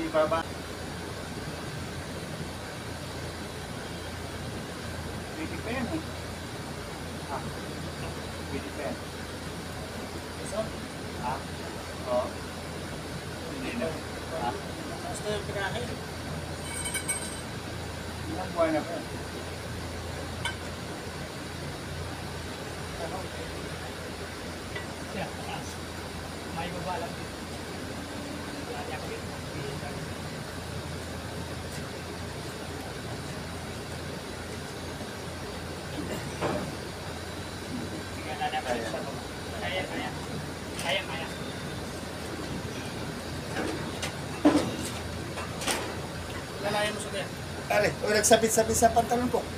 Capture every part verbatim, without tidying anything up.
ibaba. Pwede pa yan eh. Ah, pwede pa yan. So, Ah, oo. Hindi na. Ah, gusto yung pinahin. ilang buwan na pa yan. Yeah, taas. May baba lang dito. Wala niya kami. Sige, nana pa sa baba. Kaya, kaya. Kaya, kaya. Lalayan mo sa kaya. Are, o nagsabit-sabit sa pantalon ko.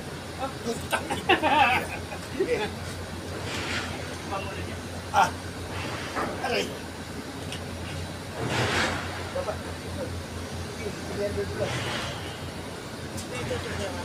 Pamuli niya. Ah. Are. Baba. Dito, dito, dito.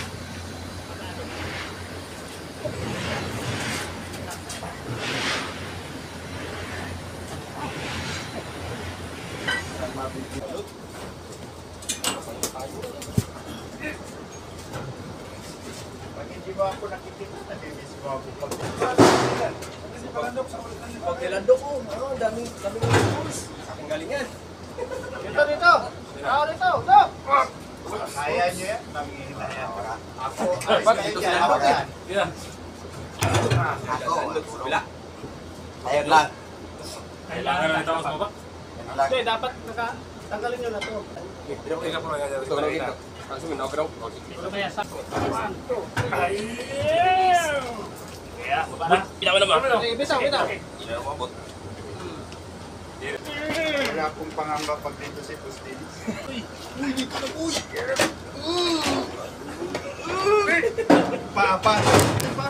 Pag hindi mo ako nakikita, nabibis mo ako pag Pag kilandok ko, oh, daming daming tools. Aking galingan. Dito, dito. Ako dito. Dito. kaya nyo yan, mamihina yan. Ako, Ba't dito sila ako yan? yan. Ako, Bila. Ayun lang. Kailangan na ito mas mababa. Ayun lang. Hindi, dapat naka... Tanggalin nyo na ito. Ito ko na ito na ito. Langsung minok daw. Ano kaya sa... Ayaw! Kaya, baba na. Pinawa naman. Eh, bitaw, bitaw. Hindi na umabot. wala akong pangamba pag dito si Pustinis. Pa, pa, pa.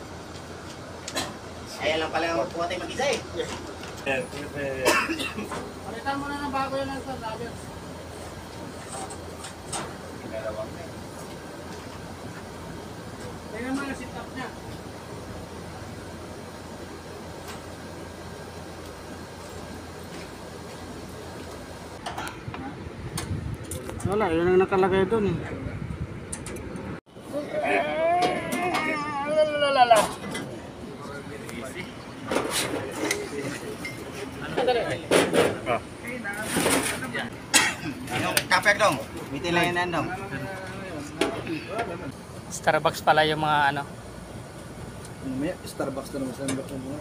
Ayan lang pala ang magpuha tayo mag-isa eh. Palitan mo na ng bago yan lang sa labios. Ginalawang na eh. Tingnan mo yung sit-up niya. Wala, yun ang nakalagay doon eh. Lalalala. Kapek dong. Bitin lang yan dong. Starbucks pala yung mga ano. May Starbucks na naman sa mga mga.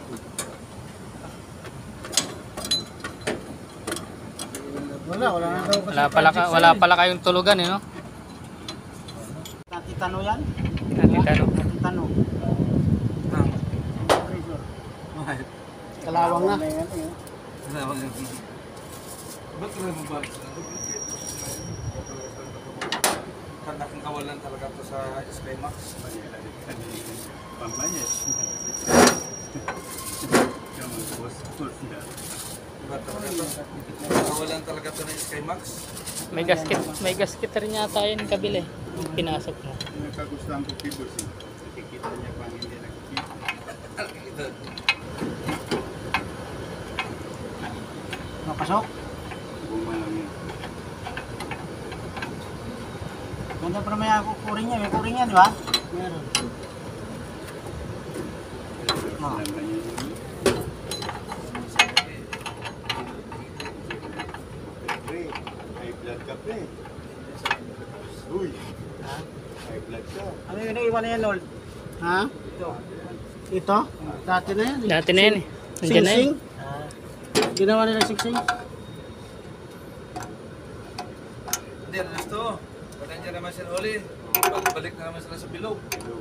Wala, wala na daw. Wala pala, ka, wala pala kayong tulugan eh, no? Natitano yan? Natitano. Natitano. Kalawang na. Ba't ka naman ba? Kanda kong kawalan talaga to sa Skymax. Pambayas. Kamu bos, bos na. Diba talaga to? Kawalan talaga to ng Skymax. May gasket, may gasket rin yata yun kabili. Pinasok mo. Nakagustuhan ko kay boss eh. Nakikita niya pang hindi nakikita. Ito. Mapasok? Buma lang yun. Ganda pa naman yung kuring niya. May kuring niya, di ba? Meron. Oh. Naman yun. Pre, high blood ka pre. Uy, Ha? high blood ka. Ano yung naiwan na yan, Lord? Ha? Ito. Ito? Dati na yan. Dati na yan eh. Nandiyan na yan. Sing-sing? Ginawa nila sing-sing? Hindi, alas to. Pag nandiyan naman sila uli, balik na naman sila sa bilog.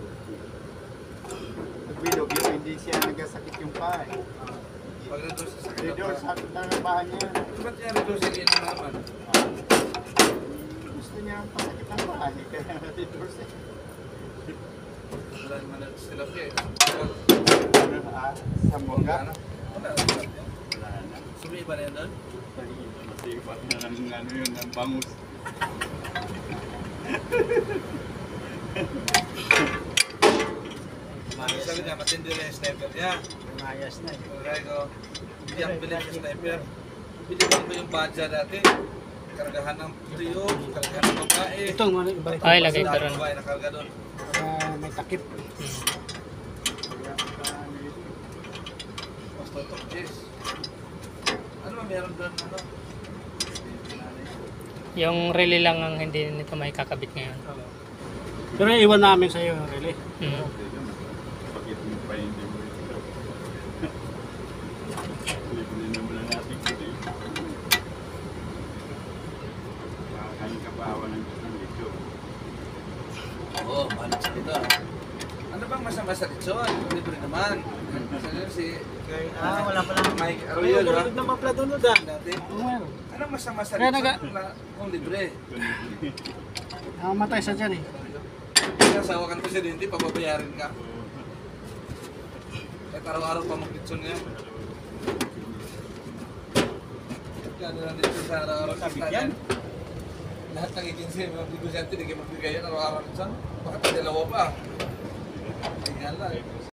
Pagbilog yun, hindi siya nagasakit yung paa eh. Pag reduce sa sakit Redor, pa. sa trabahan niya. Ba't niya reduce yun na naman? Gusto niya ang pasakit ng paa eh. Kaya redor siya. Wala naman na sila eh. Ano, ah, sa mongga? Wala na. Wala na. Wala na. Sumiba na yan doon? Masipa na ng ano yun, ng bangus. Sabi niya, matindi na yung sniper niya. Mayas na eh. Alright, oh. Hindi ako bilhin sa sniper. Bili ko ba yung badja dati? kargahan ng tuyo, kargahan ng babae. Ito, mga iba ito. Ay, lagay ko Dahil ron. babae nakarga doon. Para may takip. Mas totok, yes. Ano ba meron doon, ano? Yung relay lang ang hindi nito may kakabit ngayon. Pero iwan namin sa iyo, really. Mm. Bakit mo pa hindi mo ito? Lipunin naman na natin ito. Kakain ka pa awa ng isang lito. Oo, mahal sa dito. Ano bang masama sa lechon? Libre naman. Sa yun si Ah, wala pa lang. Mike Ay, Arroyo, di ba? tulog na mapladunod ah. Dati. Well, Anong masama sa Kaya lechon naga- na kung libre? nakamatay sa dyan eh. Kasawa ka ng presidente, pababayarin ka. Kahit araw-araw pa mag-lechon ngayon. Kaya na lang lechon sa araw-araw sa Bigyan? Lahat ng ikinsi, mga negosyante, hindi kayo magbigay yan araw-araw lechon. Bakit dalawa pa? Tingnan lang.